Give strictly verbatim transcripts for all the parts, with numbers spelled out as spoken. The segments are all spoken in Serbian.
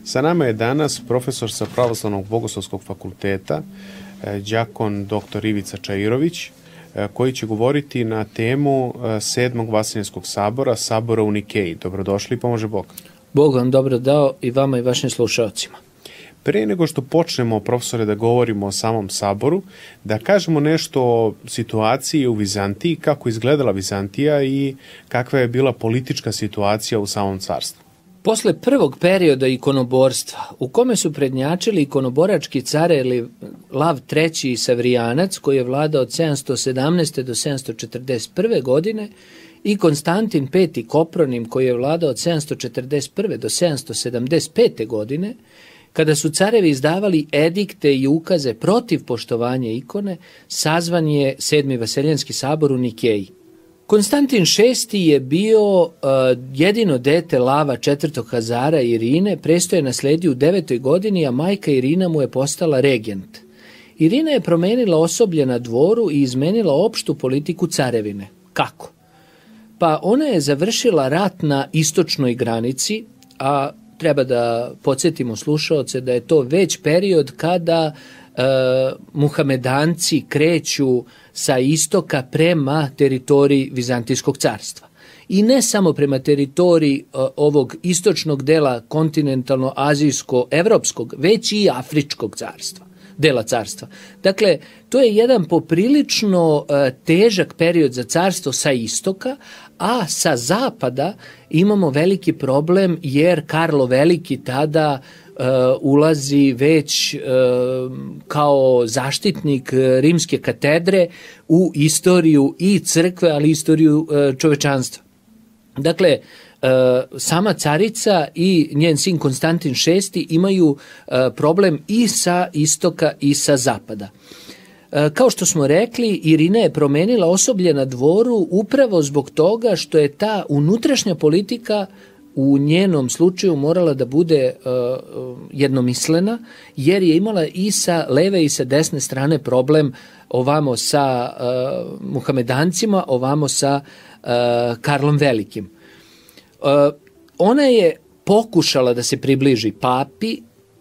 Sa nama je danas profesor sa Pravoslavnog bogoslovskog fakulteta, đakon doktor Ivica Čairović, koji će govoriti na temu sedmog Vaseljenskog sabora, sabora u Nikeji. Dobrodošli i pomože Bog. Bog vam dobro dao i vama i vašim slušalcima. Pre nego što počnemo, profesore, da govorimo o samom saboru, da kažemo nešto o situaciji u Vizantiji, kako izgledala Vizantija i kakva je bila politička situacija u samom carstvu. Posle prvog perioda ikonoborstva, u kome su prednjačili ikonoborački care ili Lav treći i Savrijanac, koji je vladao od sedamsto sedamnaeste do sedamsto četrdeset prve godine, i Konstantin peti Kopronim, koji je vladao od sedamsto četrdeset prve do sedamsto sedamdeset pete godine, kada su carevi izdavali edikte i ukaze protiv poštovanja ikone, sazvan je sedmi Vaseljenski sabor u Nikeji. Konstantin šesti je bio uh, jedino dete Lava četvrtog Hazara Irine, presto je nasledio u devetoj godini, a majka Irina mu je postala regent. Irina je promenila osoblje na dvoru i izmenila opštu politiku carevine. Kako? Pa ona je završila rat na istočnoj granici, a treba da podsjetimo slušaoce da je to već period kada e, Muhamedanci kreću sa istoka prema teritoriji Vizantijskog carstva. I ne samo prema teritoriji e, ovog istočnog dela kontinentalno-azijsko-evropskog, već i afričkog carstva, dela carstva. Dakle, to je jedan poprilično e, težak period za carstvo sa istoka, a sa zapada imamo veliki problem jer Karlo Veliki tada uh, ulazi već uh, kao zaštitnik rimske katedre u istoriju i crkve, ali i istoriju uh, čovečanstva. Dakle, uh, sama carica i njen sin Konstantin šesti imaju uh, problem i sa istoka i sa zapada. Kao što smo rekli, Irina je promenila osoblje na dvoru upravo zbog toga što je ta unutrašnja politika u njenom slučaju morala da bude uh, jednomislena, jer je imala i sa leve i sa desne strane problem ovamo sa uh, Muhamedancima, ovamo sa uh, Karlom Velikim. Uh, ona je pokušala da se približi papi.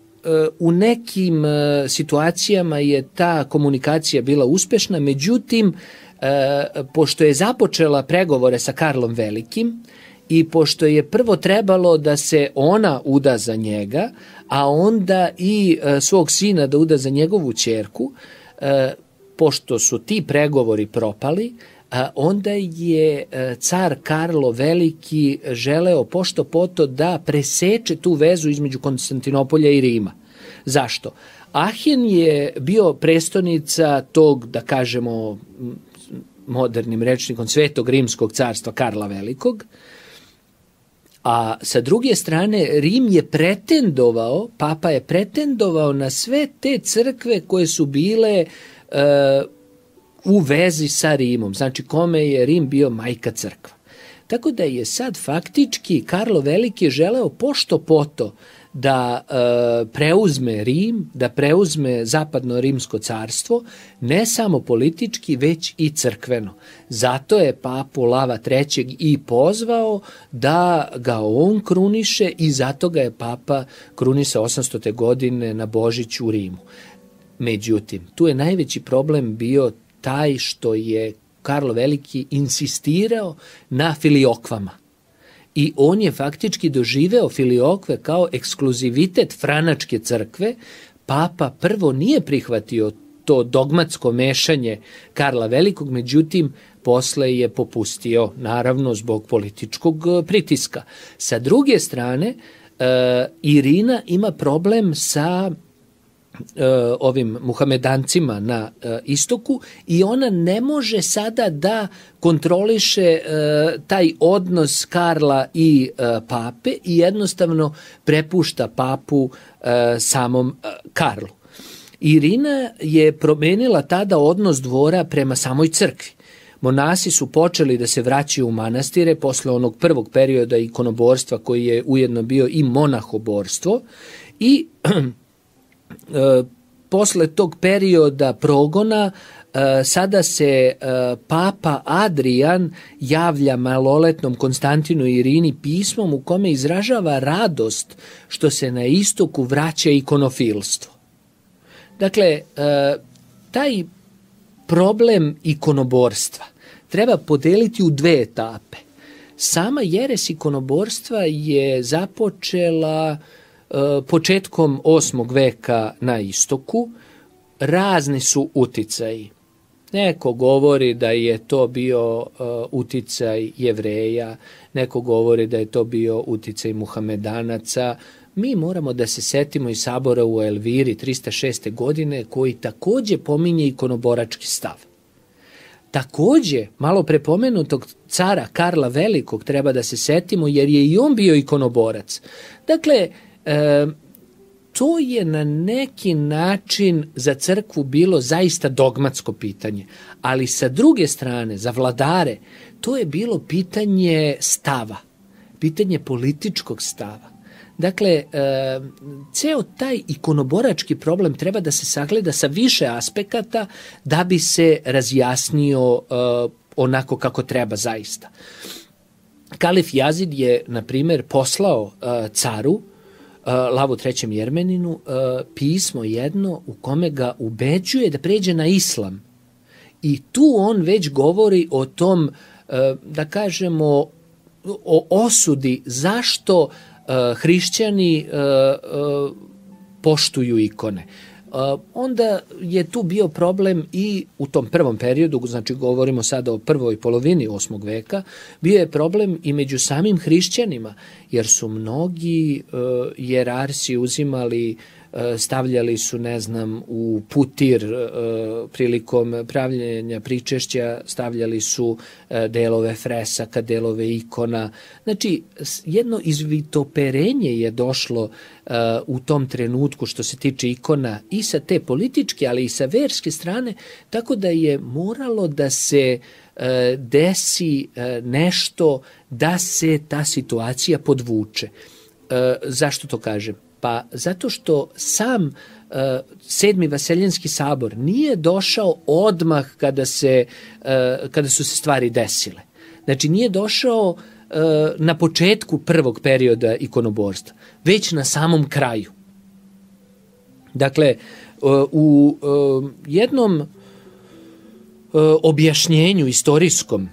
U nekim situacijama je ta komunikacija bila uspešna, međutim, pošto je započela pregovore sa Karlom Velikim i pošto je prvo trebalo da se ona uda za njega, a onda i svog sina da uda za njegovu ćerku, pošto su ti pregovori propali, onda je car Karlo Veliki želeo pošto poto da preseče tu vezu između Konstantinopolja i Rima. Zašto? Ahen je bio prestonica tog, da kažemo modernim rečnikom, Svetog rimskog carstva Karla Velikog, a sa druge strane Rim je pretendovao, papa je pretendovao na sve te crkve koje su bile uh, u vezi sa Rimom, znači kome je Rim bio majka crkva. Tako da je sad faktički Karlo Veliki želeo pošto poto da e, preuzme Rim, da preuzme zapadno rimsko carstvo, ne samo politički, već i crkveno. Zato je papu Lava trećeg i pozvao da ga on kruniše i zato ga je papa krunisao osamstote godine na Božić u Rimu. Međutim, tu je najveći problem bio taj što je Karlo Veliki insistirao na filiokvama. I on je faktički doživeo filiokve kao ekskluzivitet franačke crkve. Papa prvo nije prihvatio to dogmatsko mešanje Karla Velikog, međutim, posle je popustio, naravno, zbog političkog pritiska. Sa druge strane, Irina ima problem sa ovim Muhamedancima na istoku i ona ne može sada da kontroliše taj odnos Karla i pape i jednostavno prepušta papu samom Karlu. Irina je promenila tada odnos dvora prema samoj crkvi. Monasi su počeli da se vraćaju u manastire posle onog prvog perioda ikonoborstva koji je ujedno bio i monahoborstvo i posle tog perioda progona sada se papa Adrijan javlja maloletnom Konstantinu i Irini pismom u kome izražava radost što se na istoku vraća ikonofilstvo. Dakle, taj problem ikonoborstva treba podeliti u dve etape. Sama jeres ikonoborstva je započela početkom osmog veka na istoku. Razni su uticaji. Neko govori da je to bio uh, uticaj Jevreja, neko govori da je to bio uticaj Muhamedanaca. Mi moramo da se setimo i sabora u Elviri trista šeste. godine koji takođe pominje ikonoborački stav. Takođe, malo prepomenutog cara Karla Velikog treba da se setimo jer je i on bio ikonoborac. Dakle, uh, to je na neki način za crkvu bilo zaista dogmatsko pitanje, ali sa druge strane, za vladare, to je bilo pitanje stava, pitanje političkog stava. Dakle, e, ceo taj ikonoborački problem treba da se sagleda sa više aspekata da bi se razjasnio e, onako kako treba zaista. Kalif Jazid je, na primer, poslao e, caru, Lavu trećem Jermeninu, pismo jedno u kome ga ubeđuje da pređe na islam. I tu on već govori o tom, da kažemo, o osudi zašto hrišćani poštuju ikone. Onda je tu bio problem i u tom prvom periodu, znači govorimo sada o prvoj polovini osmog veka, bio je problem i među samim hrišćanima, jer su mnogi uh, jerarsi uzimali, uh, stavljali su, ne znam, u putir uh, prilikom pravljenja pričešća, stavljali su uh, delove fresaka, delove ikona. Znači, jedno izvitoperenje je došlo uh, u tom trenutku što se tiče ikona i sa te političke, ali i sa verske strane, tako da je moralo da se uh, desi uh, nešto da se ta situacija podvuče. Uh, zašto to kažem? Pa zato što sam uh, sedmi Vaseljenski sabor nije došao odmah kada, se, uh, kada su se stvari desile. Znači nije došao uh, na početku prvog perioda ikonoborstva, već na samom kraju. Dakle, uh, u uh, jednom uh, objašnjenju istorijskom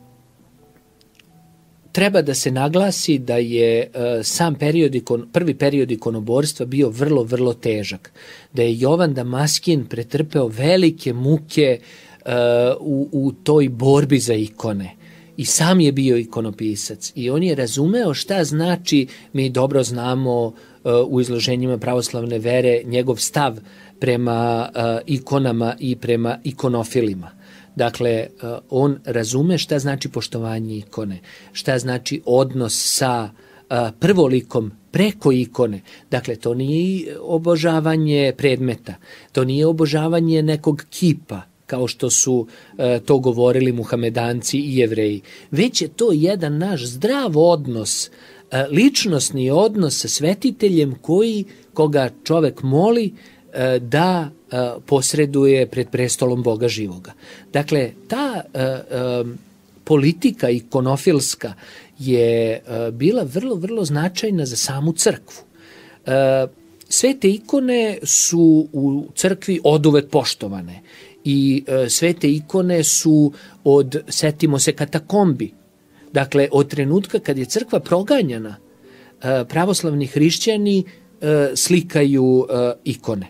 treba da se naglasi da je uh, sam period, prvi period ikonoborstva bio vrlo, vrlo težak. Da je Jovan Damaskin pretrpeo velike muke uh, u, u toj borbi za ikone. I sam je bio ikonopisac i on je razumeo šta znači, mi dobro znamo uh, u izloženjima pravoslavne vere, njegov stav prema uh, ikonama i prema ikonofilima. Dakle, on razume šta znači poštovanje ikone, šta znači odnos sa prvolikom preko ikone. Dakle, to nije obožavanje predmeta, to nije obožavanje nekog kipa, kao što su to govorili Muhamedanci i Jevreji, već je to jedan naš zdrav odnos, ličnosni odnos sa svetiteljem koji, koga čovek moli da posreduje pred prestolom Boga živoga. Dakle, ta uh, um, politika ikonofilska je uh, bila vrlo, vrlo značajna za samu crkvu. Uh, sve te ikone su u crkvi oduvek poštovane i uh, sve te ikone su od, setimo se, katakombi. Dakle, od trenutka kad je crkva proganjana, uh, pravoslavni hrišćani uh, slikaju uh, ikone.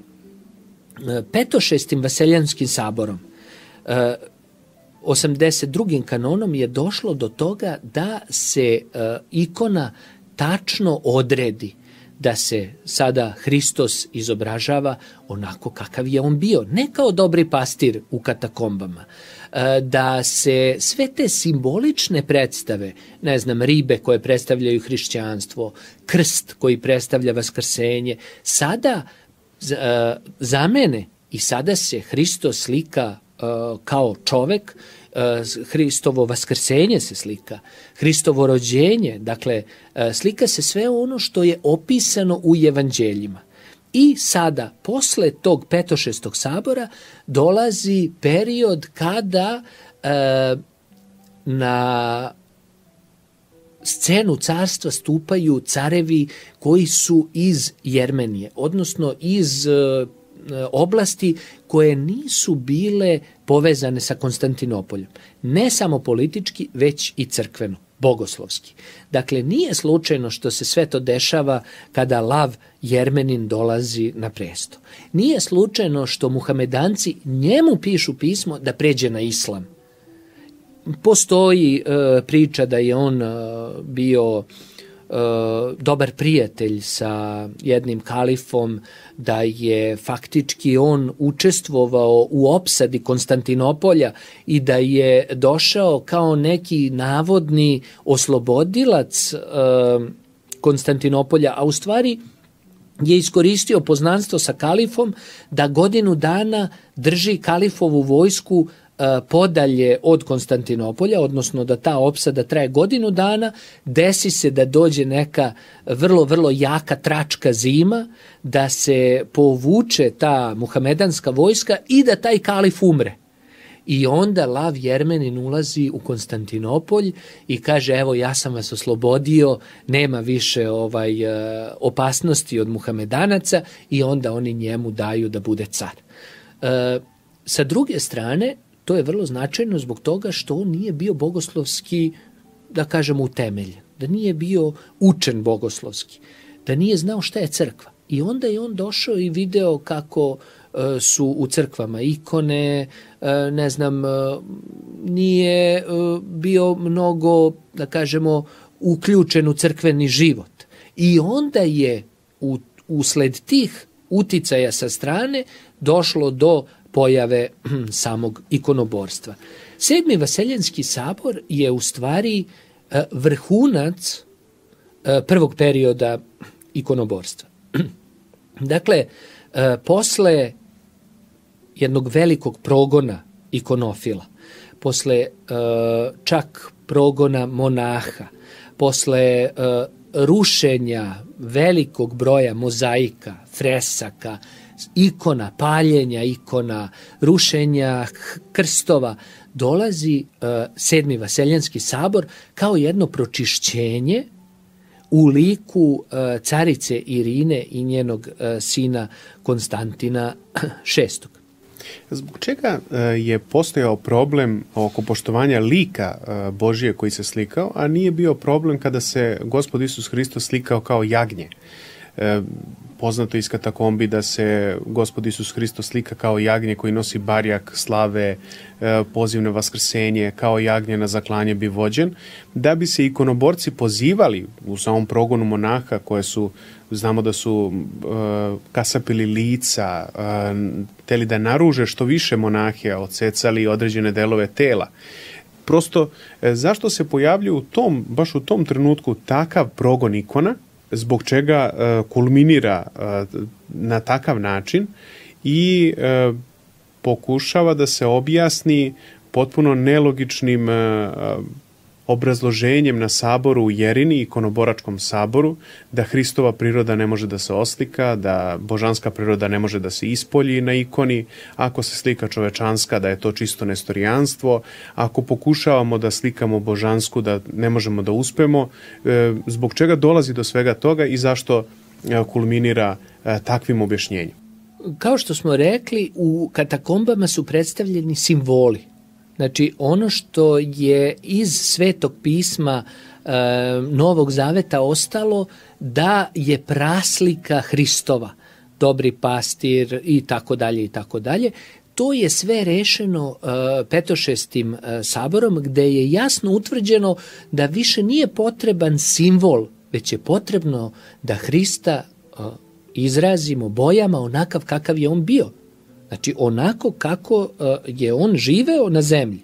Petošestim Vaseljanskim saborom, osamdeset drugim kanonom je došlo do toga da se ikona tačno odredi, da se sada Hristos izobražava onako kakav je on bio, ne kao dobri pastir u katakombama, da se sve te simbolične predstave, ne znam, ribe koje predstavljaju hrišćanstvo, krst koji predstavlja vaskrsenje, sada za mene i sada se Hristos slika uh, kao čovek, uh, Hristovo vaskrsenje se slika, Hristovo rođenje, dakle uh, slika se sve ono što je opisano u evanđeljima. I sada, posle tog petošestog sabora, dolazi period kada e, na scenu carstva stupaju carevi koji su iz Jermenije, odnosno iz e, oblasti koje nisu bile povezane sa Konstantinopoljem. Ne samo politički, već i crkveno, bogoslovski. Dakle, nije slučajno što se sve to dešava kada Lav Jermenin dolazi na presto. Nije slučajno što Muhamedanci njemu pišu pismo da pređe na islam. Postoji e, priča da je on e, bio e, dobar prijatelj sa jednim kalifom, da je faktički on učestvovao u opsadi Konstantinopolja i da je došao kao neki navodni oslobodilac e, Konstantinopolja, a u stvari je iskoristio poznanstvo sa kalifom da godinu dana drži kalifovu vojsku podalje od Konstantinopolja, odnosno da ta opsada traje godinu dana, desi se da dođe neka vrlo, vrlo jaka tračka zima, da se povuče ta muhamedanska vojska i da taj kalif umre. I onda Lav Jermenin ulazi u Konstantinopolj i kaže, evo, ja sam vas oslobodio, nema više ovaj opasnosti od Muhamedanaca, i onda oni njemu daju da bude car. E, sa druge strane, to je vrlo značajno zbog toga što on nije bio bogoslovski, da kažemo, utemeljen, da nije bio učen bogoslovski, da nije znao šta je crkva. I onda je on došao i video kako e, su u crkvama ikone, e, ne znam, e, nije e, bio mnogo, da kažemo, uključen u crkveni život. I onda je u, usled tih uticaja sa strane došlo do pojave samog ikonoborstva. Sedmi Vaseljenski sabor je u stvari vrhunac prvog perioda ikonoborstva. Dakle, posle jednog velikog progona ikonofila, posle čak progona monaha, posle rušenja velikog broja mozaika, fresaka, ikona, paljenja ikona, rušenja krstova, dolazi uh, sedmi Vaseljenski sabor kao jedno pročišćenje u liku uh, carice Irine i njenog uh, sina Konstantina šestog. Zbog čega uh, je postojao problem oko poštovanja lika uh, Božije koji se slikao, a nije bio problem kada se Gospod Isus Hristos slikao kao jagnje? Uh, Poznato iz katakombi da se Gospod Isus Hristos slika kao jagnje koji nosi barjak slave, poziv na vaskrsenje, kao jagnje na zaklanje bi vođen, da bi se ikonoborci pozivali u samom progonu monaha, koje su, znamo da su uh, kasapili lica, uh, teli da naruže što više monahe, odsecali određene delove tela. Prosto, zašto se pojavljaju u tom, baš u tom trenutku takav progon ikona, zbog čega uh, kulminira uh, na takav način i uh, pokušava da se objasni potpuno nelogičnim uh, obrazloženjem na saboru u Jerini, ikonoboračkom saboru, da Hristova priroda ne može da se oslika, da božanska priroda ne može da se ispolji na ikoni, ako se slika čovečanska, da je to čisto nestorijanstvo, ako pokušavamo da slikamo božansku, da ne možemo da uspemo, zbog čega dolazi do svega toga i zašto kulminira takvim objašnjenjem? Kao što smo rekli, u katakombama su predstavljeni simboli. Znači, ono što je iz Svetog pisma e, Novog Zaveta ostalo, da je praslika Hristova, dobri pastir i tako dalje i tako dalje, to je sve rešeno e, petošestim e, saborom, gde je jasno utvrđeno da više nije potreban simbol, već je potrebno da Hrista e, izrazimo bojama onakav kakav je on bio. Znači, onako kako je on živeo na zemlji.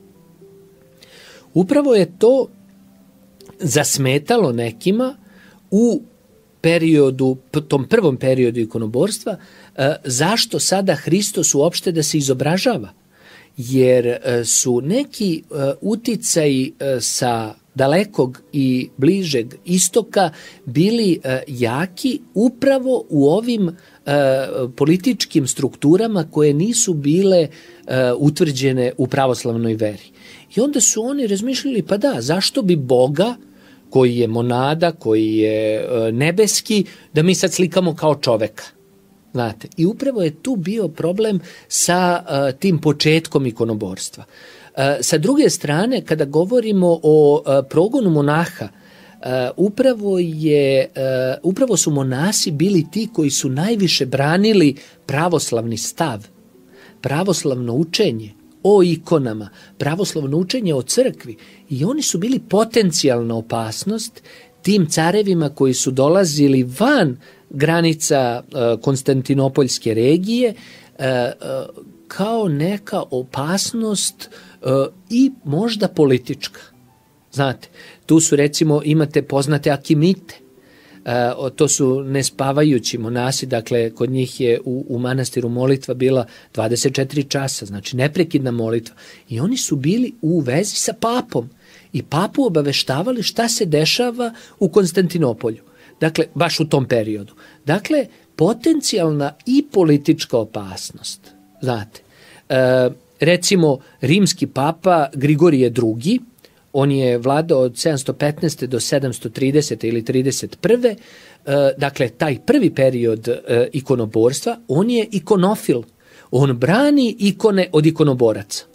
Upravo je to zasmetalo nekima u periodu, tom prvom periodu ikonoborstva, zašto sada Hristos uopšte da se izobražava. Jer su neki uticaji sa dalekog i bližeg istoka bili e, jaki upravo u ovim e, političkim strukturama koje nisu bile e, utvrđene u pravoslavnoj veri. I onda su oni razmišljali, pa da, zašto bi Boga, koji je monada, koji je e, nebeski, da mi sad slikamo kao čoveka. Znate, i upravo je tu bio problem sa uh, tim početkom ikonoborstva. Uh, sa druge strane, kada govorimo o uh, progonu monaha, uh, upravo, je, uh, upravo su monasi bili ti koji su najviše branili pravoslavni stav, pravoslavno učenje o ikonama, pravoslavno učenje o crkvi, i oni su bili potencijalna opasnost tim carevima koji su dolazili van granica uh, Konstantinopoljske regije uh, uh, kao neka opasnost uh, i možda politička. Znate, tu su recimo, imate poznate akimite, uh, to su nespavajući monasi, dakle kod njih je u, u manastiru molitva bila dvadeset četiri časa, znači neprekidna molitva, i oni su bili u vezi sa papom i papu obaveštavali šta se dešava u Konstantinopolju. Dakle, baš u tom periodu. Dakle, potencijalna i politička opasnost. Znate, e, recimo, rimski papa Grigorije drugi, on je vladao od sedamsto petnaeste do sedamsto tridesete ili trideset prve. E, dakle, taj prvi period e, ikonoborstva, on je ikonofil. On brani ikone od ikonoboraca.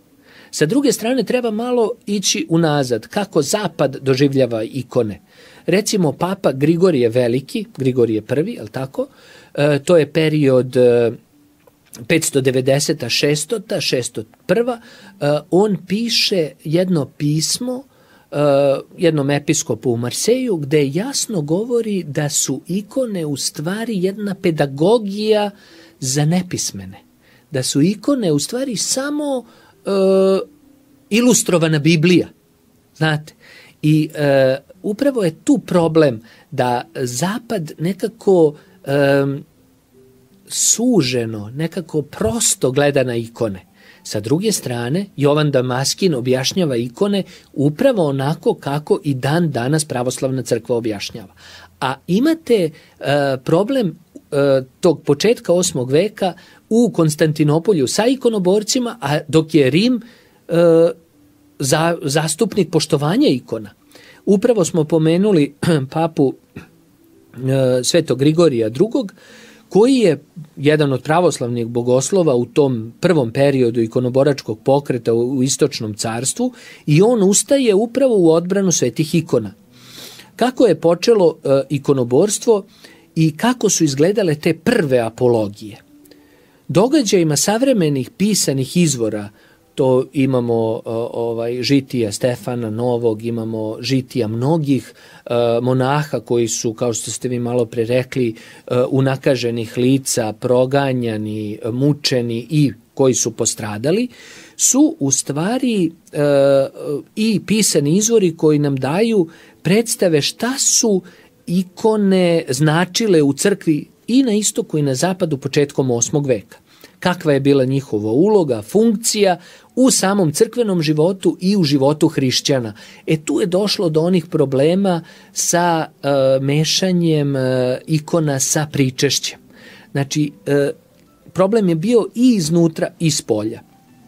Sa druge strane, treba malo ići unazad, kako Zapad doživljava ikone. Recimo, papa Grigorije Veliki, Grigorije prvi, je li tako? E, to je period e, petsto devedeseta šestota, šeststo prva. E, on piše jedno pismo e, jednom episkopu u Marseju, gde jasno govori da su ikone u stvari jedna pedagogija za nepismene. Da su ikone u stvari samo e, ilustrovana Biblija. Znate, i e, upravo je tu problem da Zapad nekako um, suženo, nekako prosto gleda na ikone. Sa druge strane, Jovan Damaskin objašnjava ikone upravo onako kako i dan danas pravoslavna crkva objašnjava. A imate uh, problem uh, tog početka osmog veka u Konstantinopolju sa ikonoborcima, a dok je Rim uh, za, zastupnik poštovanja ikona. Upravo smo pomenuli papu e, Svetog Grigorija drugog, koji je jedan od pravoslavnih bogoslova u tom prvom periodu ikonoboračkog pokreta u, u Istočnom carstvu, i on ustaje upravo u odbranu svetih ikona. Kako je počelo e, ikonoborstvo i kako su izgledale te prve apologije? Događajima savremenih pisanih izvora, to imamo ovaj, žitija Stefana Novog, imamo žitija mnogih uh, monaha koji su, kao što ste vi malo pre rekli, uh, unakaženih lica, proganjani, mučeni i koji su postradali, su u stvari uh, i pisani izvori koji nam daju predstave šta su ikone značile u crkvi i na istoku i na zapadu početkom osmog veka. Kakva je bila njihova uloga, funkcija u samom crkvenom životu i u životu hrišćana. E tu je došlo do onih problema sa e, mešanjem e, ikona sa pričešćem. Znači, e, problem je bio i iznutra i spolja.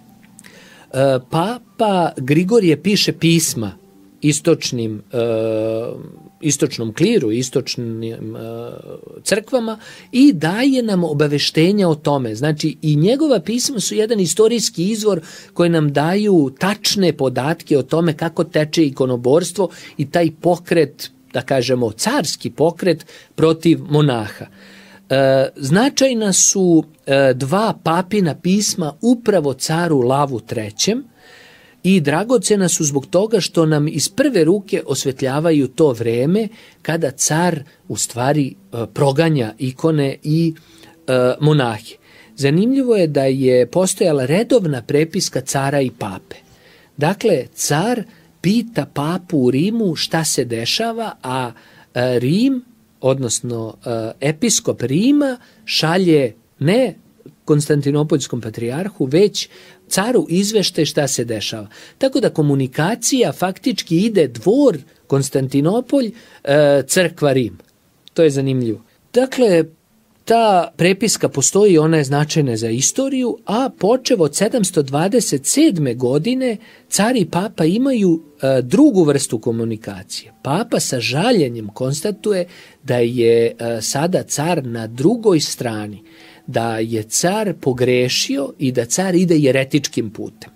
E, Papa Grigorije piše pisma istočnim e, istočnom kliru, istočnim e, crkvama i daje nam obaveštenja o tome. Znači, i njegova pisma su jedan istorijski izvor koji nam daju tačne podatke o tome kako teče ikonoborstvo i taj pokret, da kažemo carski pokret protiv monaha. E, značajna su e, dva papina pisma upravo caru Lavu trećem, i dragocena su zbog toga što nam iz prve ruke osvetljavaju to vreme kada car u stvari proganja ikone i e, monahe. Zanimljivo je da je postojala redovna prepiska cara i pape. Dakle, car pita papu u Rimu šta se dešava, a e, Rim, odnosno e, episkop Rima, šalje ne Konstantinopoljskom patrijarhu, već caru izveštaj šta se dešava. Tako da komunikacija faktički ide dvor Konstantinopolj, crkva Rim. To je zanimljivo. Dakle, ta prepiska postoji, ona je značajna za istoriju, a počev od sedamsto dvadeset sedme. godine car i papa imaju e, drugu vrstu komunikacije. Papa sa žaljenjem konstatuje da je e, sada car na drugoj strani, da je car pogrešio i da car ide jeretičkim putem.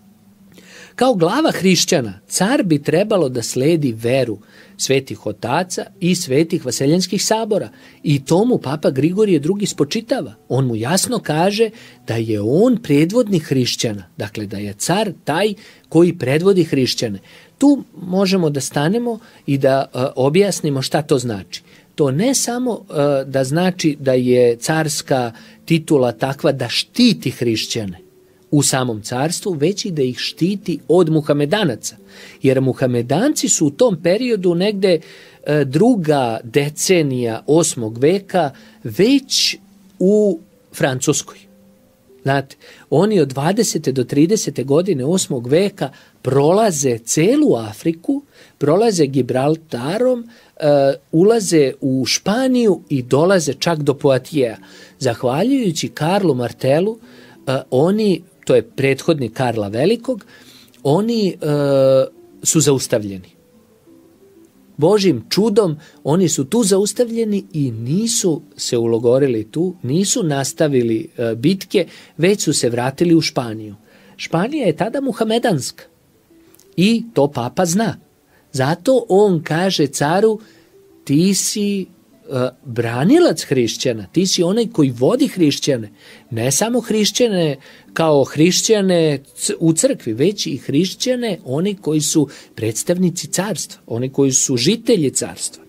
Kao glava hrišćana, car bi trebalo da sledi veru svetih otaca i svetih vaseljenskih sabora. I tomu papa Grigorije drugi spočitava. On mu jasno kaže da je on predvodnik hrišćana. Dakle, da je car taj koji predvodi hrišćane. Tu možemo da stanemo i da uh, objasnimo šta to znači. To ne samo uh, da znači da je carska titula takva da štiti hrišćane u samom carstvu, već i da ih štiti od muhamedanaca. Jer muhamedanci su u tom periodu negde e, druga decenija osmog veka već u Francuskoj. Znate, oni od dvadesete do tridesete godine osmog veka prolaze celu Afriku, prolaze Gibraltarom, e, ulaze u Španiju i dolaze čak do Poitiers. Zahvaljujući Karlu Martelu, e, oni, to je prethodnik Karla Velikog, oni e, su zaustavljeni. Božjim čudom oni su tu zaustavljeni i nisu se ulogorili tu, nisu nastavili e, bitke, već su se vratili u Španiju. Španija je tada muhamedanska i to papa zna. Zato on kaže caru, ti si branilac hrišćana, ti si onaj koji vodi hrišćane, ne samo hrišćane kao hrišćane u crkvi, već i hrišćane, oni koji su predstavnici carstva, oni koji su žitelji carstva.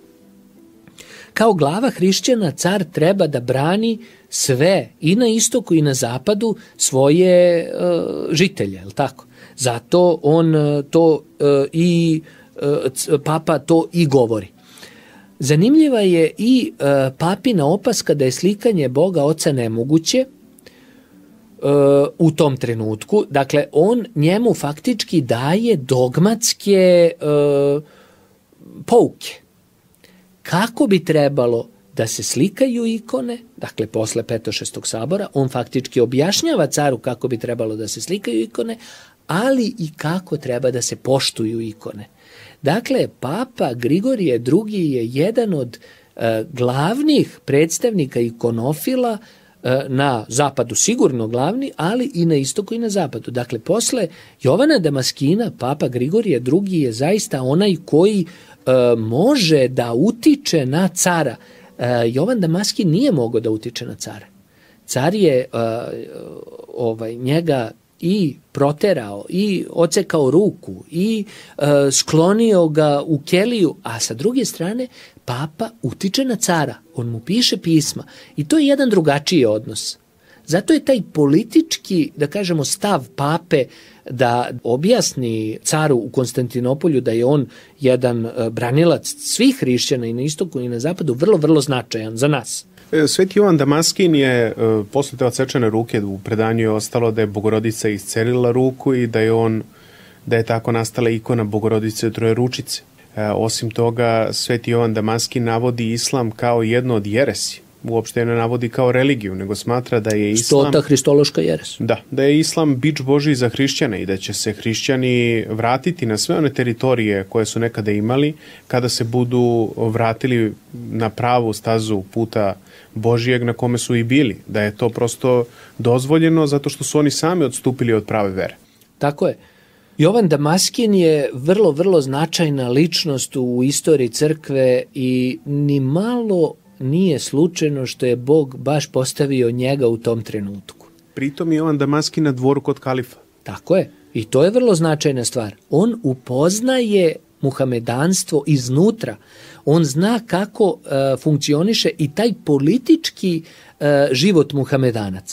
Kao glava hrišćana car treba da brani sve i na istoku i na zapadu svoje uh, žitelje, je li tako? Zato on to uh, i uh, papa to i govori. Zanimljiva je i e, papina opaska da je slikanje Boga Oca nemoguće e, u tom trenutku. Dakle, on njemu faktički daje dogmatske e, pouke. Kako bi trebalo da se slikaju ikone, dakle, posle Petošestog sabora, on faktički objašnjava caru kako bi trebalo da se slikaju ikone, ali i kako treba da se poštuju ikone. Dakle, papa Grigorije drugi je jedan od e, glavnih predstavnika ikonofila e, na zapadu, sigurno glavni, ali i na istoku i na zapadu. Dakle, posle Jovana Damaskina, papa Grigorije drugi je zaista onaj koji e, može da utiče na cara. E, Jovan Damaskin nije mogao da utiče na cara. Car je e, ovaj, njega i proterao, i ocekao ruku, i e, sklonio ga u keliju, a sa druge strane papa utiče na cara, on mu piše pisma i to je jedan drugačiji odnos. Zato je taj politički, da kažemo, stav pape da objasni caru u Konstantinopolju da je on jedan branilac svih hrišćana i na istoku i na zapadu vrlo, vrlo značajan za nas. Sveti Jovan Damaskin je posle te odsečene ruke, u predanju je ostalo da je Bogorodica iscelila ruku i da je on, da je tako nastala ikona Bogorodice Trojeručice. Osim toga, Sveti Jovan Damaskin navodi islam kao jedno od jeresi. Uopšte ne navodi kao religiju, nego smatra da je islam... Stota hristološka jeres. Da, da je islam bič Božiji za hrišćane i da će se hrišćani vratiti na sve one teritorije koje su nekada imali kada se budu vratili na pravu stazu puta Božijeg na kome su i bili. Da je to prosto dozvoljeno zato što su oni sami odstupili od prave vere. Tako je. Jovan Damaskin je vrlo, vrlo značajna ličnost u istoriji crkve i ni malo nije slučajno što je Bog baš postavio njega u tom trenutku. Pritom je Jovan Damaskin na dvoru kod kalifa. Tako je. I to je vrlo značajna stvar. On upoznaje muhamedanstvo iznutra. On zna kako e, funkcioniše i taj politički e, život muhamedanaca.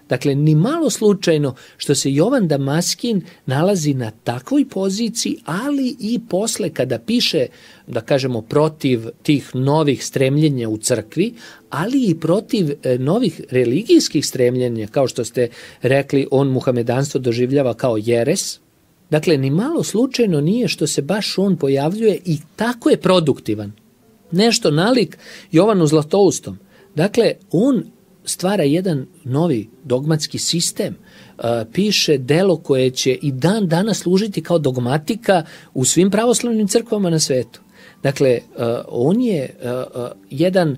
Dakle, ni malo slučajno što se Jovan Damaskin nalazi na takvoj poziciji, ali i posle kada piše, da kažemo, protiv tih novih stremljenja u crkvi, ali i protiv novih religijskih stremljenja, kao što ste rekli, on muhamedanstvo doživljava kao jeres. Dakle, ni malo slučajno nije što se baš on pojavljuje i tako je produktivan. Nešto nalik Jovanu Zlatoustom. Dakle, on stvara jedan novi dogmatski sistem, piše delo koje će i dan danas služiti kao dogmatika u svim pravoslavnim crkvama na svetu. Dakle, on je jedan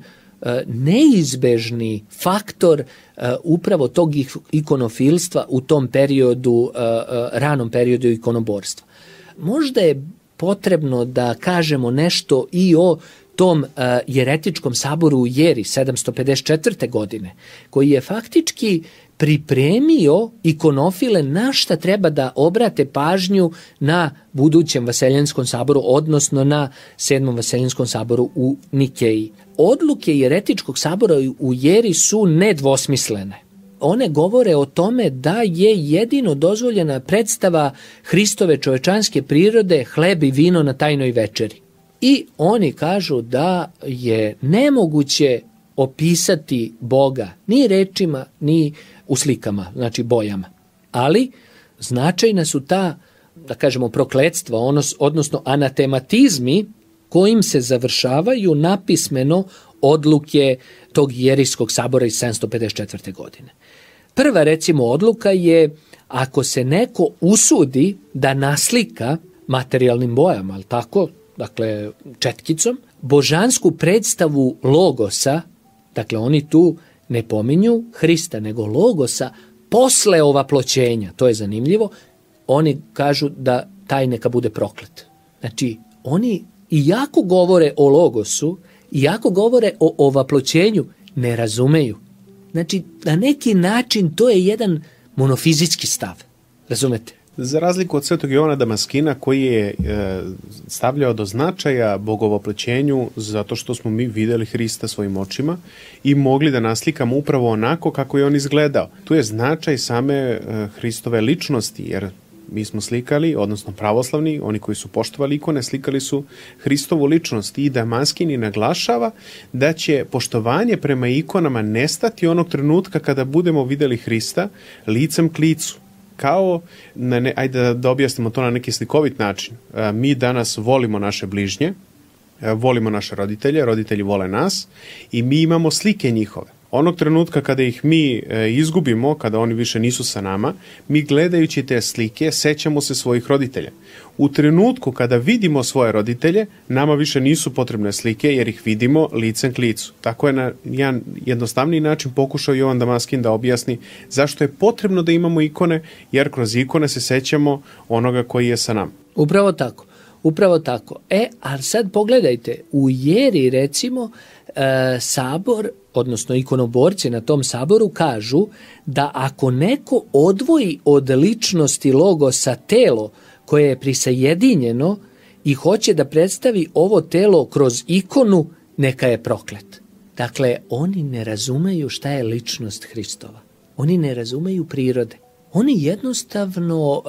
neizbežni faktor upravo tog ikonofilstva u tom periodu, ranom periodu ikonoborstva. Možda je potrebno da kažemo nešto i o tom uh, jeretičkom saboru u Jeri sedamsto pedeset četvrte. godine, koji je faktički pripremio ikonofile na šta treba da obrate pažnju na budućem Vaseljenskom saboru, odnosno na sedmom Vaseljenskom saboru u Nikeji. Odluke jeretičkog sabora u Jeri su nedvosmislene. One govore o tome da je jedino dozvoljena predstava Hristove čovečanske prirode hleb i vino na tajnoj večeri. I oni kažu da je nemoguće opisati Boga ni rečima, ni u slikama, znači bojama. Ali značajna su ta, da kažemo, prokletstva, odnosno anatematizmi kojim se završavaju napismeno odluke tog jerijskog sabora iz sedamsto pedeset četvrte. godine. Prva, recimo, odluka je ako se neko usudi da naslika materijalnim bojama, ali tako, dakle četkicom, božansku predstavu Logosa, dakle oni tu ne pominju Hrista, nego Logosa posle ovaploćenja, to je zanimljivo, oni kažu da taj neka bude proklet. Znači, oni iako govore o Logosu, iako govore o ovaploćenju, ne razumeju. Znači, na neki način to je jedan monofizitski stav. Razumete? Za razliku od svetog Jovana Damaskina koji je e, stavljao do značaja bogovoplećenju zato što smo mi videli Hrista svojim očima i mogli da naslikamo upravo onako kako je on izgledao. Tu je značaj same e, Hristove ličnosti, jer mi smo slikali, odnosno pravoslavni, oni koji su poštovali ikone, slikali su Hristovu ličnost i Damaskin i naglašava da će poštovanje prema ikonama nestati onog trenutka kada budemo videli Hrista licem k licu. Kao, na ne, ajde da objasnimo to na neki slikovit način. Mi danas volimo naše bližnje, volimo naše roditelje, roditelji vole nas i mi imamo slike njihove. Onog trenutka kada ih mi izgubimo, kada oni više nisu sa nama, mi gledajući te slike sećamo se svojih roditelja. U trenutku kada vidimo svoje roditelje, nama više nisu potrebne slike jer ih vidimo licem k licu. Tako je na jedan jednostavniji način pokušao Jovan Damaskin da objasni zašto je potrebno da imamo ikone, jer kroz ikone se sećamo onoga koji je sa nama. Upravo tako. Upravo tako. E, ali sad pogledajte, u Jeri recimo e, sabor, odnosno ikonoborci na tom saboru kažu da ako neko odvoji od ličnosti Logosa telo koje je prisajedinjeno i hoće da predstavi ovo telo kroz ikonu, neka je proklet. Dakle, oni ne razumeju šta je ličnost Hristova. Oni ne razumeju prirode. Oni jednostavno uh,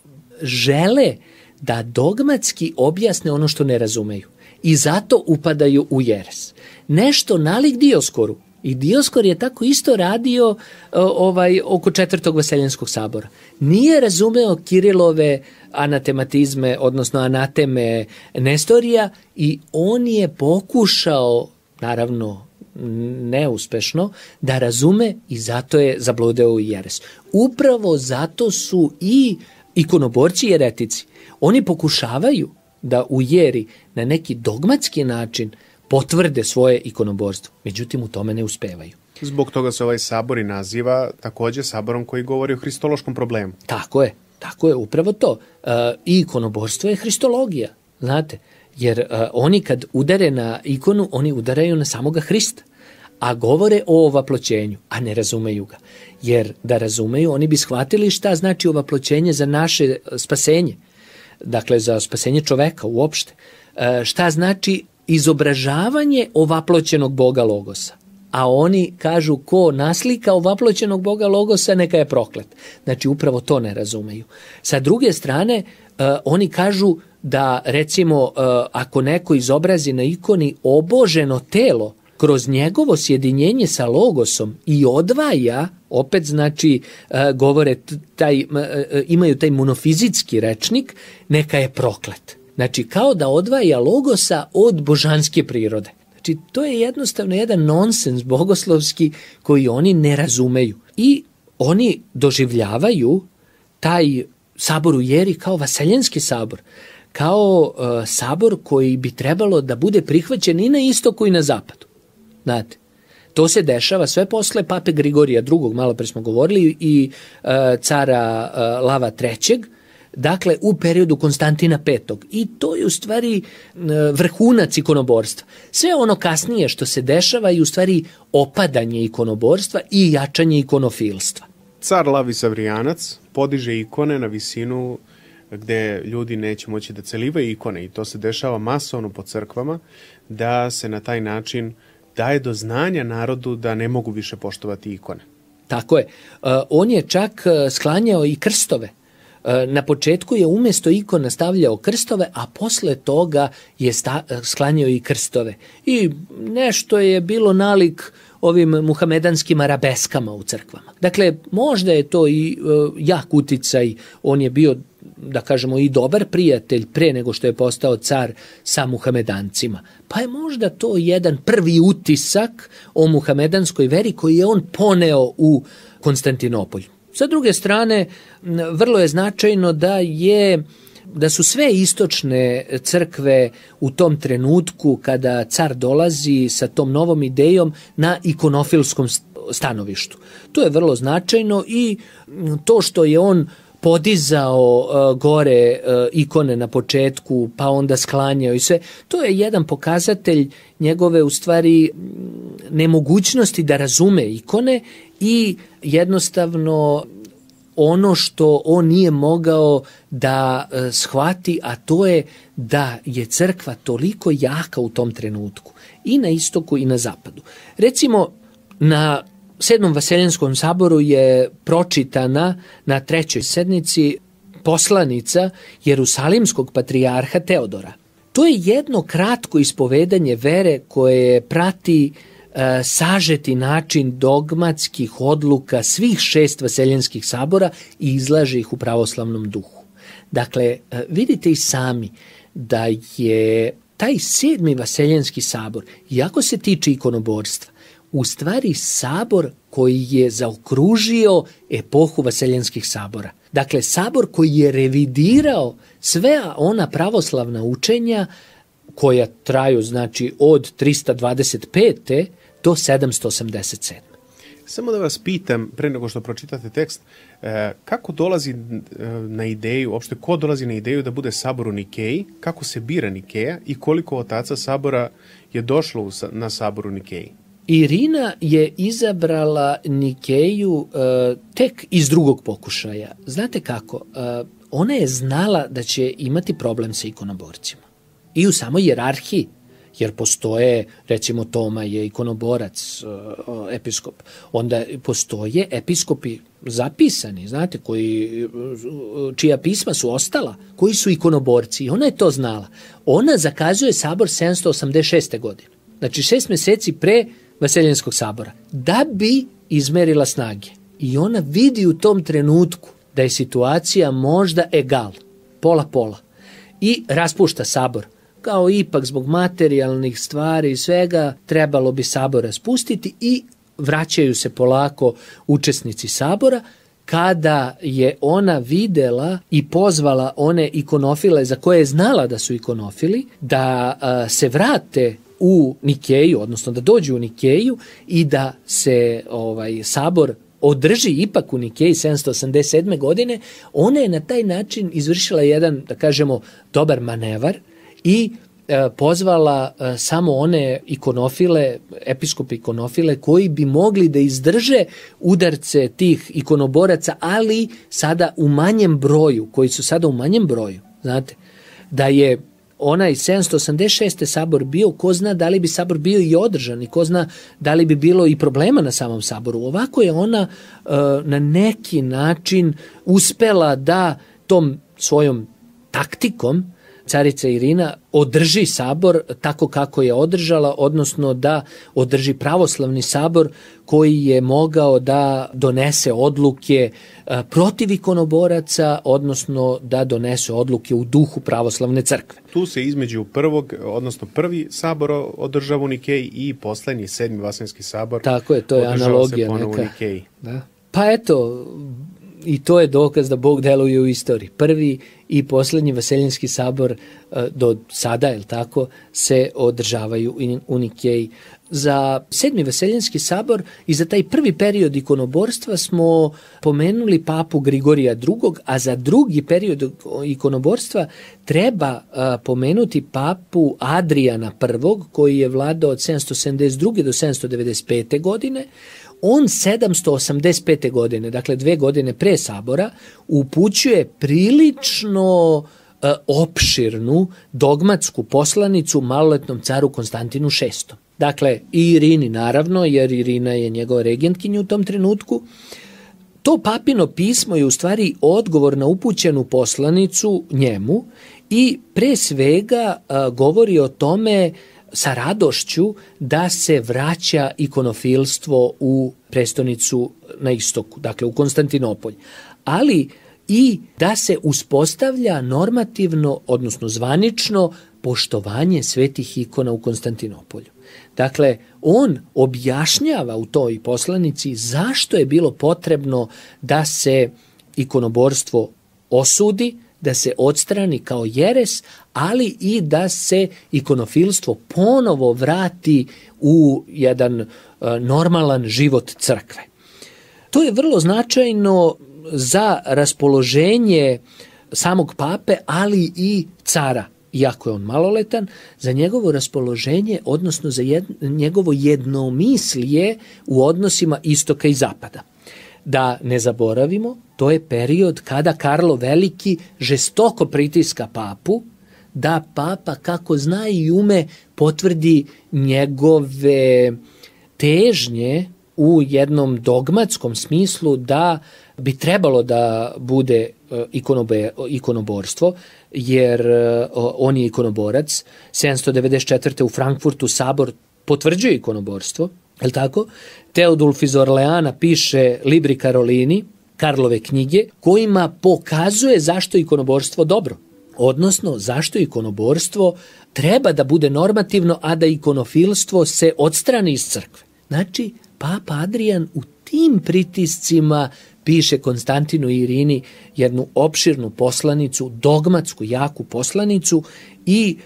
žele da dogmatski objasne ono što ne razumeju. I zato upadaju u jeres. Nešto nalik Dioskoru. I Dioskor je tako isto radio uh, ovaj, oko četvrtog Vaseljenskog sabora. Nije razumeo Kirilove anatematizme, odnosno anateme Nestorija i on je pokušao, naravno neuspešno, da razume i zato je zabludeo u jeres. Upravo zato su i ikonoborci jeretici. Oni pokušavaju da u jeri na neki dogmatski način potvrde svoje ikonoborstvo. Međutim, u tome ne uspevaju. Zbog toga se ovaj sabor i naziva takođe saborom koji govori o hristološkom problemu. Tako je, tako je, upravo to. E, I ikonoborstvo je hristologija, znate, jer e, oni kad udare na ikonu, oni udaraju na samoga Hrista, a govore o ovaploćenju, a ne razumeju ga. Jer da razumeju, oni bi shvatili šta znači ovaploćenje za naše spasenje, dakle za spasenje čoveka uopšte. E, šta znači izobražavanje ovaploćenog Boga Logosa. a oni kažu ko naslika ovaploćenog Boga Logosa neka je proklet. Znači upravo to ne razumeju. Sa druge strane, uh, oni kažu da recimo uh, ako neko izobrazi na ikoni oboženo telo kroz njegovo sjedinjenje sa Logosom i odvaja, opet znači uh, govore taj, uh, imaju taj monofizitski rečnik, neka je proklet. Znači kao da odvaja Logosa od božanske prirode. Znači to je jednostavno jedan nonsens bogoslovski koji oni ne razumeju. I oni doživljavaju taj sabor u Jeri kao vaseljenski sabor, kao uh, sabor koji bi trebalo da bude prihvaćen i na istoku i na zapadu. Znate, to se dešava sve posle pape Grigorija drugog, malo pre smo govorili, i uh, cara uh, Lava trećeg, dakle u periodu Konstantina petog. I to je u stvari uh, vrhunac ikonoborstva. Sve ono kasnije što se dešava je u stvari opadanje ikonoborstva i jačanje ikonofilstva. Car Lav Savrijanac podiže ikone na visinu gde ljudi neće moći da celivaju ikone i to se dešava masovno po crkvama, da se na taj način daje do znanja narodu da ne mogu više poštovati ikone. Tako je. Uh, on je čak uh, sklanjao i krstove. Uh, na početku je umjesto ikona stavljao krstove, a posle toga je sta- sklanjao i krstove. I nešto je bilo nalik ovim muhamedanskim arabeskama u crkvama. Dakle, možda je to i uh, jak uticaj, on je bio, da kažemo, i dobar prijatelj pre nego što je postao car sa muhamedancima. Pa je možda to jedan prvi utisak o muhamedanskoj veri koji je on poneo u Konstantinopolju. Sa druge strane, vrlo je značajno da je da su sve istočne crkve u tom trenutku kada car dolazi sa tom novom idejom na ikonofilskom stanovištu. To je vrlo značajno i to što je on podizao uh, gore uh, ikone na početku, pa onda sklanjao i sve, to je jedan pokazatelj njegove u stvari nemogućnosti da razume ikone i jednostavno ono što on nije mogao da uh, shvati, a to je da je crkva toliko jaka u tom trenutku i na istoku i na zapadu. Recimo, na Sedmom Vaseljenskom saboru je pročitana na trećoj sednici poslanica Jerusalimskog patrijarha Teodora. To je jedno kratko ispovedanje vere koje prati e, sažeti način dogmatskih odluka svih šest vaseljenskih sabora i izlaže ih u pravoslavnom duhu. Dakle, e, vidite i sami da je taj sedmi Vaseljenski sabor, iako se tiče ikonoborstva, u stvari sabor koji je zaokružio epohu vaseljenskih sabora. Dakle, sabor koji je revidirao sve ona pravoslavna učenja koja traju, znači, od trista dvadeset pete do sedamsto osamdeset sedme. Samo da vas pitam, pre nego što pročitate tekst, kako dolazi na ideju, uopšte ko dolazi na ideju da bude sabor u Nikeji, kako se bira Nikeja i koliko otaca sabora je došlo na sabor u Nikeji? Irina je izabrala Nikeju uh, tek iz drugog pokušaja. Znate kako? Uh, ona je znala da će imati problem sa ikonoborcima. I u samoj jerarhiji, jer postoje, recimo Toma je ikonoborac, uh, episkop, onda postoje episkopi zapisani, znate, koji, čija pisma su ostala, koji su ikonoborci. I ona je to znala. Ona zakazuje sabor sedamsto osamdeset šeste godine. Znači šest meseci pre Vaseljenskog sabora, da bi izmerila snage. I ona vidi u tom trenutku da je situacija možda egal, pola-pola. I raspušta sabor. Kao ipak zbog materijalnih stvari i svega trebalo bi sabor raspustiti i vraćaju se polako učesnici sabora, kada je ona videla i pozvala one ikonofile za koje je znala da su ikonofili, da a, se vrate u Nikeju, odnosno da dođu u Nikeju i da se ovaj sabor održi ipak u Nikeji sedamsto osamdeset sedme godine, ona je na taj način izvršila jedan, da kažemo, dobar manevar i e, pozvala e, samo one ikonofile, episkope ikonofile koji bi mogli da izdrže udarce tih ikonoboraca, ali sada u manjem broju, koji su sada u manjem broju. Znate, da je onaj sedamsto osamdeset šeste sabor bio, ko zna da li bi sabor bio i održan i ko zna da li bi bilo i problema na samom saboru. Ovako je ona uh, na neki način uspela da tom svojom taktikom carica Irina održi sabor tako kako je održala, odnosno da održi pravoslavni sabor koji je mogao da donese odluke protiv ikonoboraca, odnosno da donese odluke u duhu pravoslavne crkve. Tu se između prvog, odnosno prvi sabor održava u Nikeji i poslednji sedmi Vaseljenski sabor. Tako je, to je analogija neka. U Nikeji. Da. Pa eto, i to je dokaz da Bog deluje u istoriji. Prvi i poslednji Vaseljenski sabor do sada, je li tako, se održavaju u Nikeji. Za sedmi Vaseljenski sabor i za taj prvi period ikonoborstva smo pomenuli papu Grigorija drugog, a za drugi period ikonoborstva treba pomenuti papu Adrijana prvog, koji je vladao od sedamsto sedamdeset druge do sedamsto devedeset pete godine. On sedamsto osamdeset pete godine, dakle dve godine pre sabora, upućuje prilično e, opširnu dogmatsku poslanicu maloletnom caru Konstantinu šestom. Dakle, i Irini naravno, jer Irina je njegova regentkinja u tom trenutku. To papino pismo je u stvari odgovor na upućenu poslanicu njemu i pre svega e, govori o tome sa radošću da se vraća ikonofilstvo u prestonicu na istoku, dakle u Konstantinopolj, ali i da se uspostavlja normativno, odnosno zvanično, poštovanje svetih ikona u Konstantinopolju. Dakle, on objašnjava u toj poslanici zašto je bilo potrebno da se ikonoborstvo osudi, da se odstrani kao jeres, ali i da se ikonofilstvo ponovo vrati u jedan uh, normalan život crkve. To je vrlo značajno za raspoloženje samog pape, ali i cara, iako je on maloletan, za njegovo raspoloženje, odnosno za jed, njegovo jednomislije u odnosima istoka i zapada. Da ne zaboravimo, to je period kada Karlo Veliki žestoko pritiska papu, da papa kako zna i ume potvrdi njegove težnje u jednom dogmatskom smislu da bi trebalo da bude ikonobe, ikonoborstvo, jer on je ikonoborac. sedamsto devedeset četvrte u Frankfurtu sabor potvrđuje ikonoborstvo, je li tako? Teodulf iz Orleana piše Libri Karolini, Karlove knjige, kojima pokazuje zašto je ikonoborstvo dobro. Odnosno, zašto ikonoborstvo treba da bude normativno, a da ikonofilstvo se odstrani iz crkve. Znači, papa Adrijan u tim pritiscima piše Konstantinu i Irini jednu opširnu poslanicu, dogmatsku, jaku poslanicu i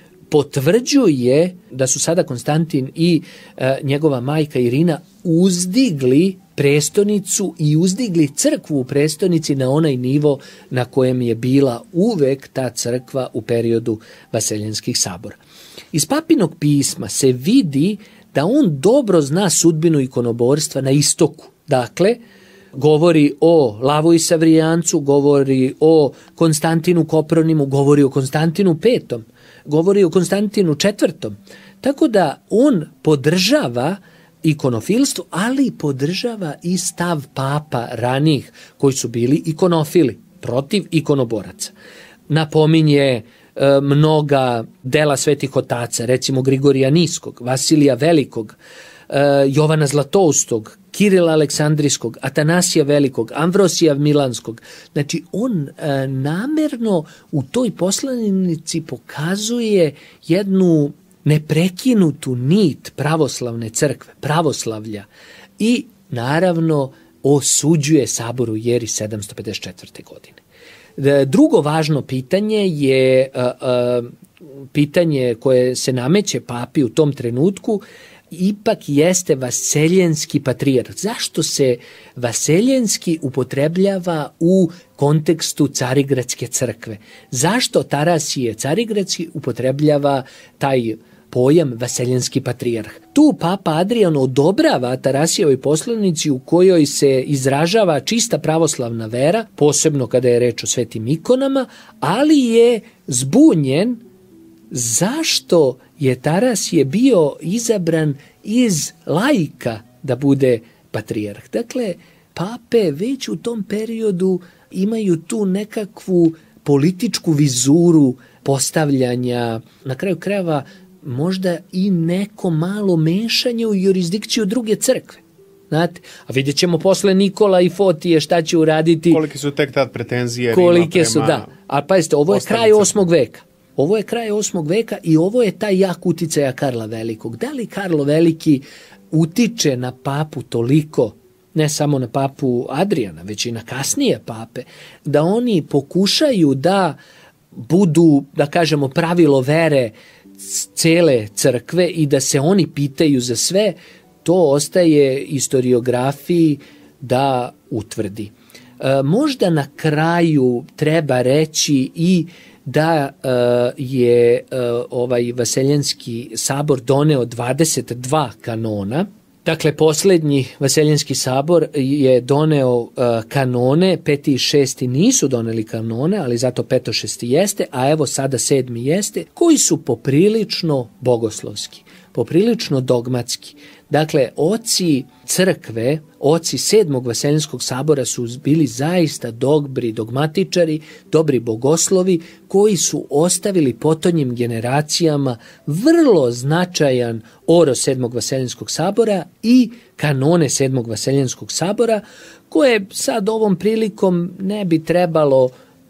potvrđuje da su sada Konstantin i e, njegova majka Irina uzdigli prestonicu i uzdigli crkvu u prestonici na onaj nivo na kojem je bila uvek ta crkva u periodu Vaseljenskih sabora. Iz papinog pisma se vidi da on dobro zna sudbinu ikonoborstva na istoku. Dakle, govori o Lavoji Savrijancu, govori o Konstantinu Kopronimu, govori o Konstantinu petom, govori o Konstantinu četvrtom. Tako da on podržava ikonofilstvo, ali podržava i stav papa ranih koji su bili ikonofili protiv ikonoboraca. Napominje e, mnoga dela svetih otaca, recimo Grigorija Niskog, Vasilija Velikog, e, Jovana Zlatoustog, Kirila Aleksandrijskog, Atanasija Velikog, Amvrosija Milanskog. Znači, on e, namerno u toj poslanici pokazuje jednu neprekinutu nit pravoslavne crkve, pravoslavlja i naravno osuđuje sabor u Jeri sedamsto pedeset četvrte godine. Drugo važno pitanje je a, a, pitanje koje se nameće papi u tom trenutku, ipak jeste vaseljenski patrijarh. Zašto se vaseljenski upotrebljava u kontekstu Carigradske crkve? Zašto Tarasije Carigradski upotrebljava taj pojam vaseljenski patrijarh? Tu papa Adrijan odobrava Tarasijevoj poslanici u kojoj se izražava čista pravoslavna vera, posebno kada je reč o svetim ikonama, ali je zbunjen zašto je Tarasije bio izabran iz laika da bude patrijarh. Dakle, pape već u tom periodu imaju tu nekakvu političku vizuru postavljanja, na kraju krajeva možda i neko malo mešanje u jurisdikciju druge crkve. Znate, a vidjet ćemo posle Nikola i Fotije šta će uraditi. Kolike su tek tad pretenzije kolike prema su, da. A pazite, ovo je kraj osmog veka. Ovo je kraj osmog veka i ovo je taj jak uticaja Karla Velikog. Da li Karlo Veliki utiče na papu toliko, ne samo na papu Adriana, već i na kasnije pape, da oni pokušaju da budu, da kažemo, pravilo vere cele crkve i da se oni pitaju za sve, to ostaje historiografiji da utvrdi. E, možda na kraju treba reći i da e, je e, ovaj Vaseljenski sabor doneo dvadeset dva kanona. Dakle, posljednji Vaseljenski sabor je doneo uh, kanone, peti i šesti nisu doneli kanone, ali zato peto šesti jeste, a evo sada sedmi jeste, koji su poprilično bogoslovski, poprilično dogmatski. Dakle, oci crkve, oci sedmog Vaseljenskog sabora su bili zaista dobri dogmatičari, dobri bogoslovi, koji su ostavili potonjim generacijama vrlo značajan oro sedmog Vaseljenskog sabora i kanone sedmog Vaseljenskog sabora, koje sad ovom prilikom ne bi trebalo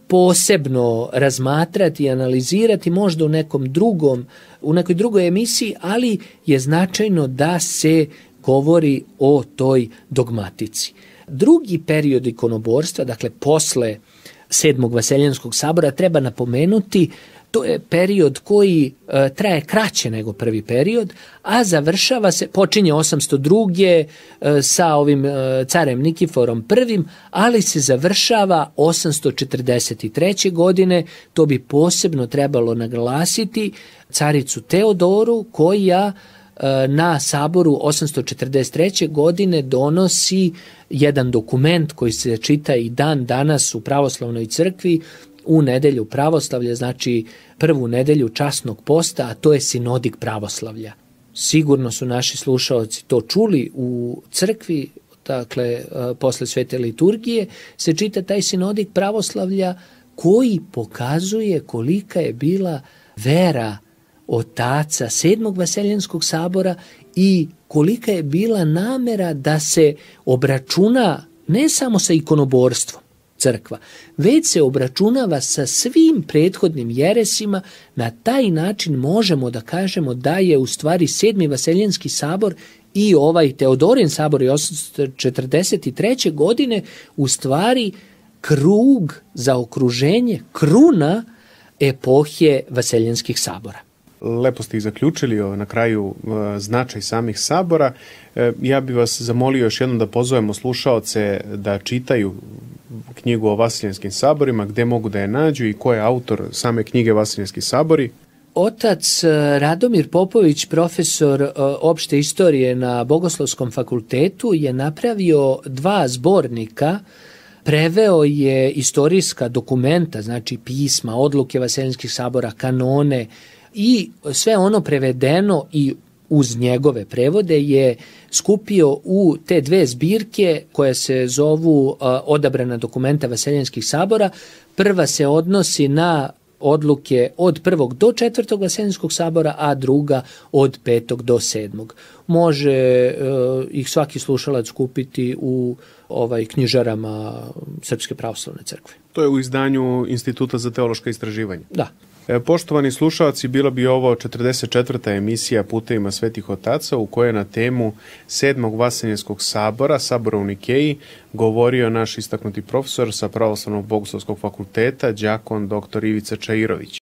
posebno razmatrati i analizirati, možda u nekom drugom, u nekoj drugoj emisiji, ali je značajno da se govori o toj dogmatici. Drugi period ikonoborstva, dakle posle sedmog Vaseljenskog sabora, treba napomenuti, to je period koji e, traje kraće nego prvi period, a završava se, počinje osamsto druge E, sa ovim e, carem Nikiforom prvim, ali se završava osamsto četrdeset treće godine, to bi posebno trebalo naglasiti, caricu Teodoru, koja e, na saboru osamsto četrdeset treće godine donosi jedan dokument koji se čita i dan danas u pravoslavnoj crkvi, u nedelju pravoslavlja, znači prvu nedelju časnog posta, a to je sinodik pravoslavlja. Sigurno su naši slušaoci to čuli u crkvi, dakle, posle svete liturgije, se čita taj sinodik pravoslavlja koji pokazuje kolika je bila vera otaca sedmog Vaseljenskog sabora i kolika je bila namera da se obračuna ne samo sa ikonoborstvom crkva, već se obračunava sa svim prethodnim jeresima. Na taj način možemo da kažemo da je u stvari sedmi Vaseljenski sabor i ovaj Teodorin sabor iz osamsto četrdeset treće godine u stvari krug za okruženje, kruna epohe Vaseljenskih sabora. Lepo ste ih zaključili na kraju značaj samih sabora. Ja bih vas zamolio još jednom da pozovemo slušaoce da čitaju knjigu o Vasiljenskim saborima, gde mogu da je nađu i ko je autor same knjige Vasiljenski sabori. Otac Radomir Popović, profesor opšte istorije na Bogoslovskom fakultetu, je napravio dva zbornika. Preveo je istorijska dokumenta, znači pisma, odluke Vaseljenskih sabora, kanone i sve ono prevedeno i uz njegove prevode je skupio u te dve zbirke koje se zovu uh, odabrana dokumenta Vaseljenskih sabora. Prva se odnosi na odluke od prvog do četvrtog Vaseljenskog sabora, a druga od petog do sedmog. Može uh, ih svaki slušalac kupiti u ovaj knjižarama Srpske pravoslavne crkve. To je u izdanju Instituta za teološka istraživanja. Da. Poštovani slušalci, bila bi ovo četrdeset četvrta emisija Putevima svetih otaca, u kojoj na temu sedmog Vaseljenskog sabora, sabora u Nikeji, govorio naš istaknuti profesor sa Pravoslavnog bogoslovskog fakulteta, đakon doktor Ivica Čairović.